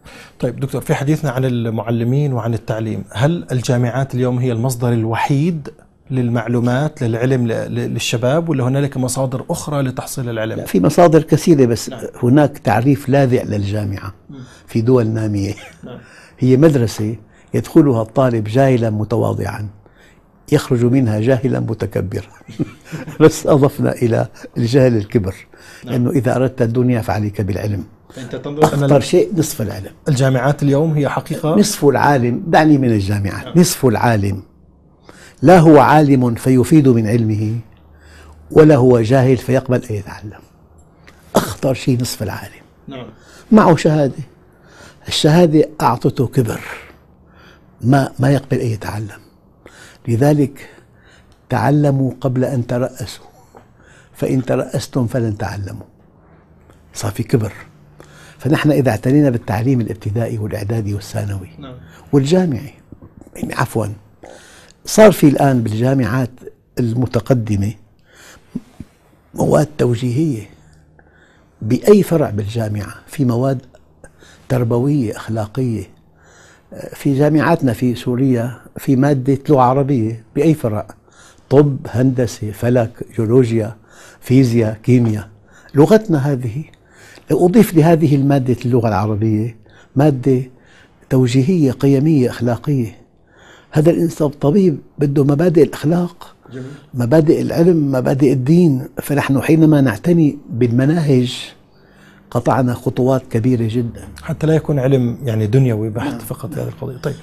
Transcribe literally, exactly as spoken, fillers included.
طيب دكتور، في حديثنا عن المعلمين وعن التعليم، هل الجامعات اليوم هي المصدر الوحيد للمعلومات للعلم للشباب، ولا هنالك مصادر أخرى لتحصيل العلم؟ لا، في مصادر كثيرة، بس نعم. هناك تعريف لاذع للجامعة في دول نامية. نعم. هي مدرسة يدخلها الطالب جاهلا متواضعا، يخرج منها جاهلا متكبرا. بس أضفنا إلى الجهل الكبر. نعم. لأنه إذا أردت الدنيا فعليك بالعلم. أنت تنظر أخطر شيء نصف العلم. الجامعات اليوم هي حقيقة نصف العالم، دعني من الجامعات. نعم. نصف العالم لا هو عالم فيفيد من علمه، ولا هو جاهل فيقبل أن يتعلم. أخطر شيء نصف العالم. نعم. معه شهادة، الشهادة أعطته كبر، ما ما يقبل أن يتعلم. لذلك تعلموا قبل أن ترأسوا، فإن ترأستم فلن تعلموا. صار في كبر. فنحن إذا اعتنينا بالتعليم الابتدائي والإعدادي والثانوي نعم. والجامعي، يعني عفوا، صار في الآن بالجامعات المتقدمة مواد توجيهية. بأي فرع بالجامعة في مواد تربوية أخلاقية. في جامعاتنا في سوريا في مادة لغة عربية بأي فرع، طب، هندسة، فلك، جيولوجيا، فيزياء، كيمياء. لغتنا هذه لو أضيف لهذه المادة اللغة العربية مادة توجيهية قيمية أخلاقية، هذا الإنسان طبيب بده مبادئ الأخلاق، جميل. مبادئ العلم، مبادئ الدين. فنحن حينما نعتني بالمناهج قطعنا خطوات كبيرة جدا، حتى لا يكون علم يعني دنيوي بحت. نعم. فقط هذه القضية. طيب.